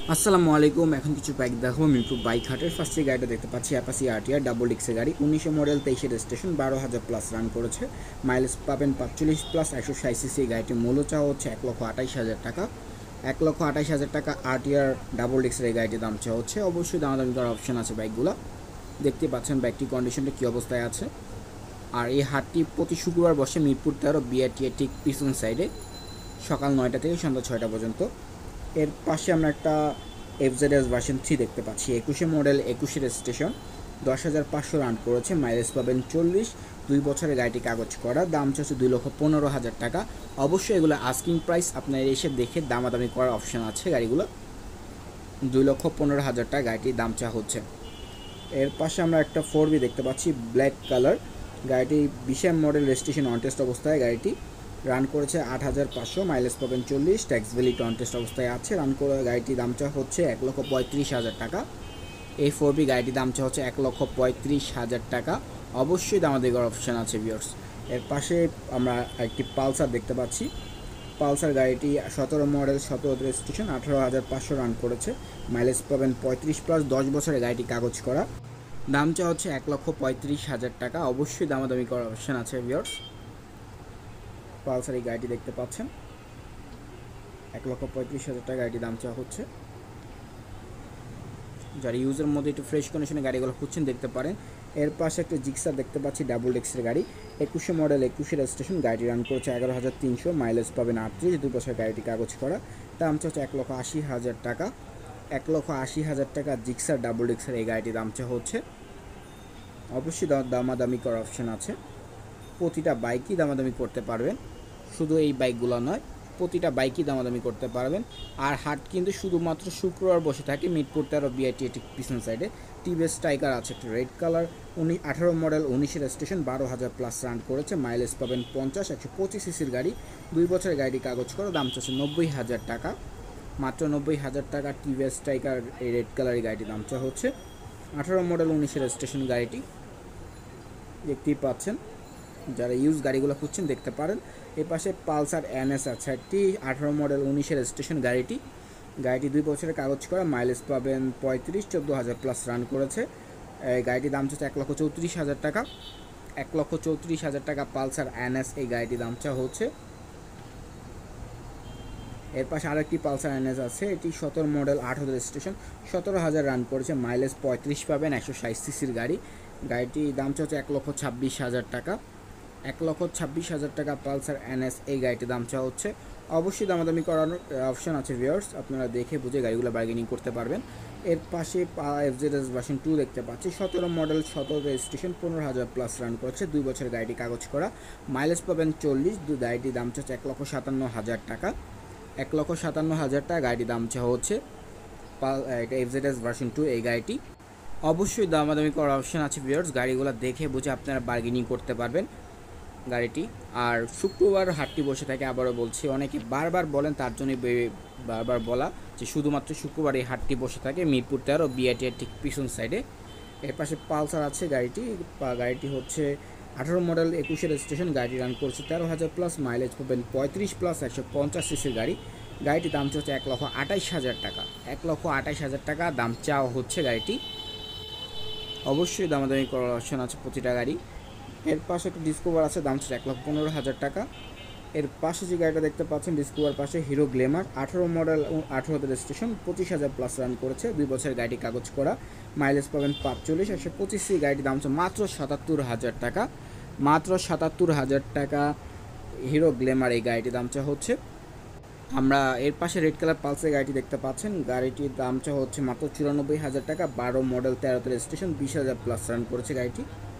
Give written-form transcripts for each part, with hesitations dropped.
আসসালামু আলাইকুম। এখন কিছু বাইক দেখাবো মিরপুর বাইক হাটের। ফার্স্টে গাড়িটা দেখতে পাচ্ছি অ্যাপাসি আরটিআর ডাবল ডিক্সের গাড়ি, 1900 মডেল, 23 রেজিস্ট্রেশন, 12,000 প্লাস রান করেছে। মাইলেজ পাবেন 45 প্লাস, 160 সিসি। গাড়িটির মূল্য চাওয়া হচ্ছে 1,28,000 টাকা। 1,28,000 টাকা আরটিআর ডাবল ডিক্সের এই গাড়িটির দাম চাওয়া হচ্ছে। অবশ্যই দামাদামি করার অপশন আছে বাইকগুলো। দেখতে পাচ্ছেন বাইকটির কন্ডিশনটা কী অবস্থায় আছে। আর এই হাটটি প্রতি শুক্রবার বসে মিরপুর 13 বিআরটিএ ঠিক পিছন সাইডে, সকাল 9টা থেকে সন্ধ্যা 6টা পর্যন্ত। এর পাশে আমরা একটা এফজেডএস ভার্সন 3 দেখতে পাচ্ছি, 21 মডেল, 21 রেজিস্ট্রেশন, 10,500 রান করেছে। মাইলেজ পাবেন 40, 2 বছরের গাড়িটি কাগজ করা। দাম হচ্ছে 2,15,000 টাকা। অবশ্যই এগুলো আস্কিং প্রাইস, আপনার এসে দেখে দামাদামি করার অপশন আছে। গাড়িগুলো 2,15,000 টাকা গাড়িটির দাম চা হচ্ছে। এর পাশে আমরা একটা 4বি দেখতে পাচ্ছি, ব্ল্যাক কালার। গাড়িটি 20 মডেল, রেজিস্ট্রেশন অন টেস্ট অবস্থায়। গাড়িটি রান করেছে 8,500, মাইলেজ পাবেন 40, ট্যাক্স ভ্যালি অন টেস্ট অবস্থায় আছে। রান করে গাড়িটির দাম চা হচ্ছে 1,35,000 টাকা। এই 4বি গাড়িটির দাম চা হচ্ছে 1,35,000 টাকা। অবশ্যই দামাদামি করার অপশান আছে ভিউয়ার্স। এর পাশে আমরা একটি পালসার দেখতে পাচ্ছি। পালসার গাড়িটি 17 মডেল, 17 রেজিস্ট্রেশন, 18,500 রান করেছে। মাইলেজ পাবেন 35 প্লাস, 10 বছরের গাড়িটি কাগজ করা। দাম চা হচ্ছে 1,35,000 টাকা। অবশ্যই দামাদামি করার অপশান আছে ভিউয়ার্স। পালসার এই গাড়িটি দেখতে পাচ্ছেন, 1,35,000 টাকা গাড়িটির দাম চাওয়া হচ্ছে। যারা ইউজের মধ্যে একটু ফ্রেশ কন্ডিশনে গাড়িগুলো খুঁজছেন দেখতে পারেন। এর পাশে একটা জিক্সার দেখতে পাচ্ছি, ডাবল ডেক্সের গাড়ি, 21 মডেল, 21 রেজিস্ট্রেশন। গাড়িটি রান করেছে 11,300, মাইলেজ পাবেন 38, 2 বছর গাড়িটি কাগজ করা। দাম হচ্ছে 1,80,000 টাকা। 1,80,000 টাকা জিক্সার ডাবল ডেক্সের এই গাড়িটির দাম চা হচ্ছে। অবশ্যই দামাদামি করার অপশন আছে। প্রতিটা বাইকই দামাদামি করতে পারবেন, শুধু এই বাইকগুলো নয়, প্রতিটা বাইকই দামাদামি করতে পারবেন। আর হাট কিন্তু শুধুমাত্র শুক্রবার বসে থাকে মিরপুর 13 বিআইটি ঠিক পিছন সাইডে। টিভিএস টাইগার আছে একটা red colour, 18 model, 19 registration, 12,000 plus run করেছে। মাইলেজ পাবেন 50, 125 সিসির গাড়ি, 2 বছরের গাড়ি কাগজ করা। দাম চাচ্ছে 90,000 টাকা, মাত্র 90,000 টাকা টিভিএস টাইগার এই রেড কালারের গাড়িটির দাম চা হচ্ছে। 18 মডেল, 19 রেজিস্ট্রেশন গাড়িটি দেখতেই পাচ্ছেন। যারা ইউজ গাড়িগুলো খুঁজছেন দেখতে পারেন। এর পাশে পালসার এনএস আছে একটি, 18 মডেল, 19 রেজিস্ট্রেশন গাড়িটি। 2 বছরের কাগজ করা। মাইলেজ পাবেন 35, 14,000 প্লাস রান করেছে। গাড়িটির দাম হচ্ছে 1,34,000 টাকা। 1,34,000 টাকা পালসার এনএস এই গাড়িটির দাম চা হচ্ছে। এর পাশে আরেকটি পালসার এনএস আছে, এটি 17 মডেল, 18 রেজিস্ট্রেশন, 17,000 রান করেছে। মাইলেজ 35 পাবেন, 160 সিসির গাড়ি। গাড়িটির দাম হচ্ছে 1,26,000 টাকা। 1,26,000 টাকা পালসার এনএস এই গাড়িটির দাম চাওয়া হচ্ছে। অবশ্যই দামাদামি করানোর অপশন আছে ভিউয়ার্স, আপনারা দেখে বুঝে গাড়িগুলো বার্গেনিং করতে পারবেন। এর পাশে এফজেডএস ভার্সন 2 দেখতে পাচ্ছি, 17 মডেল, 17 রেজিস্ট্রেশন, 15,000 প্লাস রান করেছে, 2 বছর গাড়িটি কাগজ করা। মাইলেজ পাবেন 40, গাড়িটির দাম চাচ্ছে 1,57,000 টাকা। 1,57,000 টাকা গাড়িটির দাম চাওয়া হচ্ছে। এটা এফজেডএস ভার্সন 2 এই গাড়িটি। অবশ্যই দামাদামি করার অপশন আছে ভিউয়ার্স, গাড়িগুলো দেখে বুঝে আপনারা বার্গেনিং করতে পারবেন গাড়িটি। আর শুক্রবার হাটটি বসে থাকে, আবারও বলছি, অনেকে বারবার বলেন, তার জন্যই বারবার বলা যে শুধুমাত্র শুক্রবার এই হাটটি বসে থাকে মিরপুর 13 বিআইটির ঠিক পিছন সাইডে। এর পাশে পালসার আছে গাড়িটি হচ্ছে 18 মডেল, 21 রেজিস্ট্রেশন। গাড়িটি রান করছে 13,000 প্লাস, মাইলেজ পাবেন 35 প্লাস, 150 সিসির গাড়ি। গাড়িটির দাম হচ্ছে 1,28,000 টাকা। 1,28,000 টাকা দাম চাওয়া হচ্ছে গাড়িটি। অবশ্যই দামাদামি করার অপশন আছে প্রতিটা গাড়ি। এর পাশে একটা ডিসকভার আছে, দাম হচ্ছে 1,15,000 টাকা। এর পাশে যে গাড়িটা দেখতে পাচ্ছেন ডিসকভার পাশে, Hero Glamour, 18 model, 18 registration, 25,000 plus run করেছে, 2 বছরের গাড়ি কাগজ করা। মাইলেজ পাবেন 45, 125 সি। গাড়িটির দাম হচ্ছে মাত্র 77,000 টাকা। মাত্র 77,000 টাকা হিরো গ্ল্যামার এই গাড়িটির দাম চা হচ্ছে। আমরা এর পাশে রেড কালার পালসের গাড়িটি দেখতে পাচ্ছেন, গাড়িটির দাম চা হচ্ছে মাত্র 94,000 টাকা। 12 মডেল, 13 রেজিস্ট্রেশন, 20,000 প্লাস রান করেছে গাড়িটি।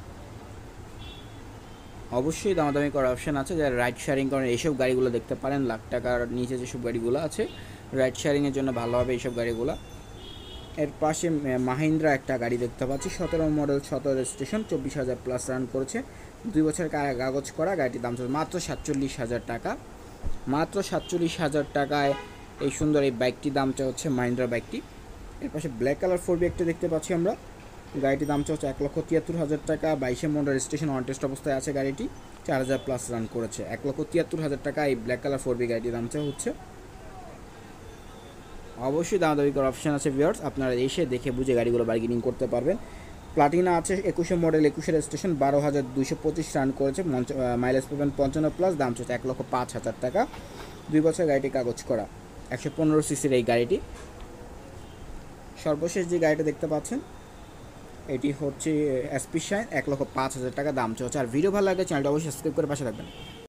অবশ্যই দামাদামি করার অপশান আছে। যারা রাইড শেয়ারিং করেন এইসব গাড়িগুলো দেখতে পারেন, লাখ টাকার নিচে যেসব গাড়িগুলো আছে রাইড শেয়ারিংয়ের জন্য ভালো হবে এইসব গাড়িগুলো। এর পাশে মাহিন্দ্রা একটা গাড়ি দেখতে পাচ্ছি, 17 মডেল, 17 রেজিস্ট্রেশন, 24,000 প্লাস রান করেছে, 2 বছর কাগজ করা। গাড়িটির দাম হচ্ছে মাত্র 47,000 টাকা। মাত্র 47,000 টাকায় এই সুন্দর এই বাইকটির দামটা হচ্ছে মাহিন্দ্রা বাইকটি। এর পাশে ব্ল্যাক কালার 4বি একটা দেখতে পাচ্ছি আমরা, গাড়িটির দাম হচ্ছে 1,73,000 টাকা। 22 মডেল, রেজিস্ট্রেশন অন টেস্ট অবস্থায় আছে গাড়িটি, 4,000 প্লাস রান করেছে। 1,73,000 টাকা এই ব্ল্যাক কালার 4বি গাড়িটির দাম হচ্ছে। অবশ্যই দামাদামি করার অপশান আছে ভিউয়ার্স, আপনারা এসে দেখে বুঝে গাড়িগুলো বার্গেনিং করতে পারবেন। প্লাটিনা আছে 21 মডেল, 21 রেজিস্ট্রেশন, 12,225 রান করেছে, মাইলেজ পাবেন 55+, দাম চলছে 1,05,000 টাকা। 2 বছর গাড়িটি কাগজ করা, 115 সিসির এই গাড়িটি। সর্বশেষ যে গাড়িটা দেখতে পাচ্ছেন এটি হচ্ছে এসপি শাইন, 1,05,000 টাকা দাম চলছে। আর ভিডিও ভালো লাগলে চ্যানেলটা অবশ্যই সাবস্ক্রাইব করে পাশে রাখবেন।